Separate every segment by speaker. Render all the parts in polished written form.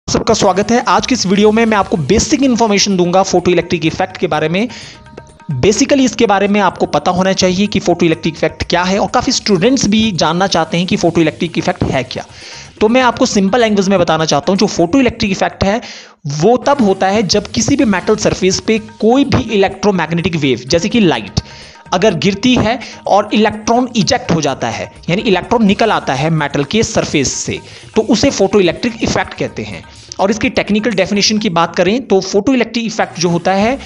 Speaker 1: सबका स्वागत है। आज की इस वीडियो में मैं आपको बेसिक इंफॉर्मेशन दूंगा फोटो इलेक्ट्रिक इफेक्ट के बारे में। बेसिकली इसके बारे में आपको पता होना चाहिए कि फोटो इलेक्ट्रिक इफेक्ट क्या है, और काफ़ी स्टूडेंट्स भी जानना चाहते हैं कि फोटो इलेक्ट्रिक इफेक्ट है क्या। तो मैं आपको सिंपल लैंग्वेज में बताना चाहता हूं, जो फोटो इलेक्ट्रिक इफेक्ट है वो तब होता है जब किसी भी मेटल सरफेस पे कोई भी इलेक्ट्रोमैग्नेटिक वेव जैसे कि लाइट अगर गिरती है और इलेक्ट्रॉन इजेक्ट हो जाता है, यानी इलेक्ट्रॉन निकल आता है मेटल के सरफेस से, तो उसे फोटो इलेक्ट्रिक इफेक्ट कहते हैं। और इसकी टेक्निकल डेफिनेशन की बात करें तो फोटो इलेक्ट्रिक इफेक्ट जो होता है,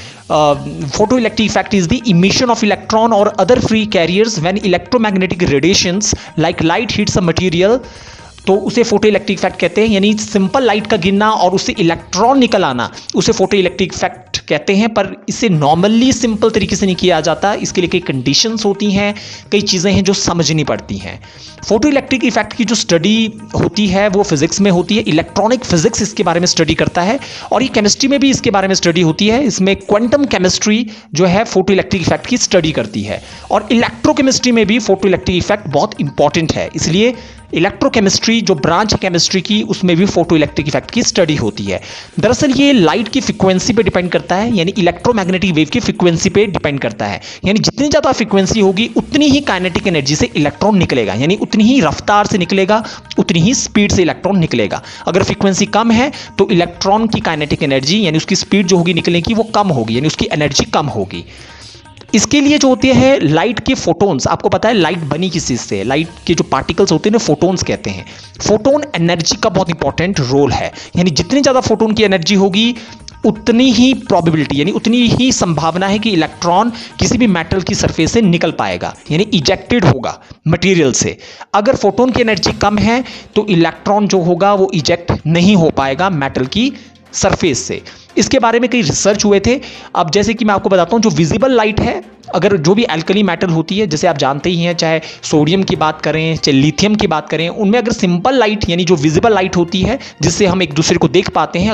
Speaker 1: photoelectric effect is the emission of electron और other free carriers when electromagnetic radiations like light hits a material, तो उसे फोटो इलेक्ट्रिक इफेक्ट कहते हैं। यानी सिंपल लाइट का गिरना और उससे इलेक्ट्रॉन निकल आना, उसे फोटो इलेक्ट्रिक इफेक्ट कहते हैं। पर इसे नॉर्मली सिंपल तरीके से नहीं किया जाता, इसके लिए कई कंडीशंस होती हैं, कई चीज़ें हैं जो समझनी पड़ती हैं। फोटो इलेक्ट्रिक इफेक्ट की जो स्टडी होती है वो फिजिक्स में होती है, इलेक्ट्रॉनिक फिजिक्स इसके बारे में स्टडी करता है, और ये केमिस्ट्री में भी इसके बारे में स्टडी होती है। इसमें क्वांटम केमिस्ट्री जो है फोटो इलेक्ट्रिक इफेक्ट की स्टडी करती है, और इलेक्ट्रोकेमिस्ट्री में भी फोटो इलेक्ट्रिक इफेक्ट बहुत इंपॉर्टेंट है। इसलिए इलेक्ट्रोकेमिस्ट्री जो ब्रांच है केमिस्ट्री की, उसमें भी फोटो इलेक्ट्रिक इफेक्ट की स्टडी होती है। दरअसल ये लाइट की फ्रीक्वेंसी पे डिपेंड करता है, यानी इलेक्ट्रोमैग्नेटिक वेव की फ्रीक्वेंसी पे डिपेंड करता है। यानी जितनी ज़्यादा फ्रीक्वेंसी होगी उतनी ही काइनेटिक एनर्जी से इलेक्ट्रॉन निकलेगा, यानी उतनी ही रफ्तार से निकलेगा, उतनी ही स्पीड से इलेक्ट्रॉन निकलेगा। अगर फ्रीक्वेंसी कम है तो इलेक्ट्रॉन की काइनेटिक एनर्जी यानी उसकी स्पीड जो होगी निकलने की वो कम होगी, यानी उसकी एनर्जी कम होगी। इसके लिए जो होती है लाइट के फोटोन्स, आपको पता है लाइट बनी किस चीज़ से, लाइट के जो पार्टिकल्स होते हैं ना फोटोन्स कहते हैं। फोटोन एनर्जी का बहुत इंपॉर्टेंट रोल है, यानी जितनी ज़्यादा फोटोन की एनर्जी होगी उतनी ही प्रोबेबिलिटी यानी उतनी ही संभावना है कि इलेक्ट्रॉन किसी भी मेटल की सरफेस से निकल पाएगा, यानी इजेक्टेड होगा मटेरियल से। अगर फोटोन की एनर्जी कम है तो इलेक्ट्रॉन जो होगा वो इजेक्ट नहीं हो पाएगा मेटल की सरफेस से। इसके बारे में कई रिसर्च हुए थे। अब जैसे कि मैं आपको बताता हूं, जो विजिबल लाइट है, अगर जो भी अल्कली मेटल होती है, जैसे आप जानते ही हैं, चाहे सोडियम की बात करें चाहे लिथियम की बात करें, उनमें अगर सिंपल लाइट यानी जो विजिबल लाइट होती है जिससे हम एक दूसरे को देख पाते हैं,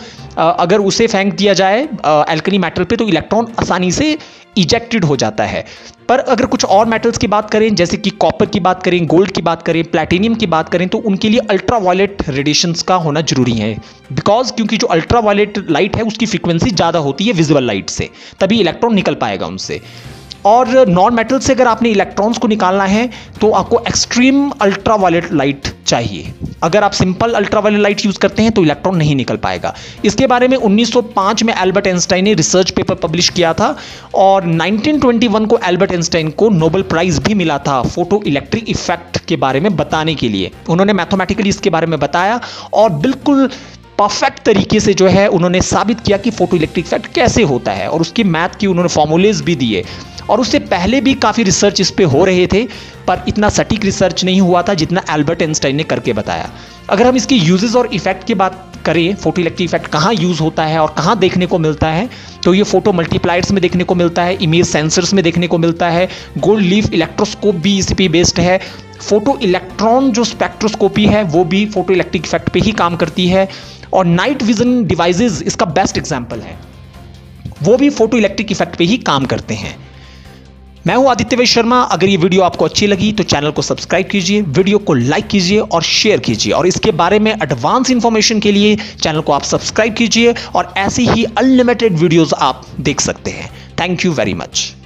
Speaker 1: अगर उसे फेंक दिया जाए अल्कली मेटल पे तो इलेक्ट्रॉन आसानी से इजेक्टेड हो जाता है। पर अगर कुछ और मेटल्स की बात करें, जैसे कि कॉपर की बात करें, गोल्ड की बात करें, प्लैटिनियम की बात करें, तो उनके लिए अल्ट्रावायलेट रेडिएशंस का होना जरूरी है। क्योंकि जो अल्ट्रावायलेट लाइट है उसकी फ्रीक्वेंसी ज़्यादा होती है विजिबल लाइट से, तभी इलेक्ट्रॉन निकल पाएगा उनसे। और नॉन मेटल से अगर आपने इलेक्ट्रॉन्स को निकालना है तो आपको एक्सट्रीम अल्ट्रावायलेट लाइट चाहिए। अगर आप सिंपल अल्ट्रावायलेट लाइट यूज करते हैं तो इलेक्ट्रॉन नहीं निकल पाएगा। इसके बारे में 1905 में एल्बर्ट आइंस्टाइन ने रिसर्च पेपर पब्लिश किया था, और 1921 को एल्बर्ट आइंस्टाइन को नोबेल प्राइज भी मिला था फोटो इलेक्ट्रिक इफेक्ट के बारे में बताने के लिए। उन्होंने मैथमेटिकली इसके बारे में बताया और बिल्कुल परफेक्ट तरीके से जो है उन्होंने साबित किया कि फोटो इलेक्ट्रिक इफेक्ट कैसे होता है, और उसकी मैथ की उन्होंने फॉर्मूलेज भी दिए। और उससे पहले भी काफ़ी रिसर्च इस पे हो रहे थे, पर इतना सटीक रिसर्च नहीं हुआ था जितना एल्बर्ट आइंस्टाइन ने करके बताया। अगर हम इसकी यूजेस और इफेक्ट की बात करें, फोटो इलेक्ट्रिक इफेक्ट कहाँ यूज़ होता है और कहाँ देखने को मिलता है, तो ये फोटो मल्टीप्लायर्स में देखने को मिलता है, इमेज सेंसर्स में देखने को मिलता है, गोल्ड लीफ इलेक्ट्रोस्कोप भी इसी पे बेस्ड है, फोटो इलेक्ट्रॉन जो स्पेक्ट्रोस्कोपी है वो भी फोटो इलेक्ट्रिक इफेक्ट पे ही काम करती है, और नाइट विजन डिवाइसेस इसका बेस्ट एग्जाम्पल है, वो भी फोटो इलेक्ट्रिक इफेक्ट पे ही काम करते हैं। मैं हूं आदित्य वैश्य शर्मा। अगर ये वीडियो आपको अच्छी लगी तो चैनल को सब्सक्राइब कीजिए, वीडियो को लाइक कीजिए और शेयर कीजिए, और इसके बारे में एडवांस इंफॉर्मेशन के लिए चैनल को आप सब्सक्राइब कीजिए, और ऐसी ही अनलिमिटेड वीडियोस आप देख सकते हैं। Thank you very much.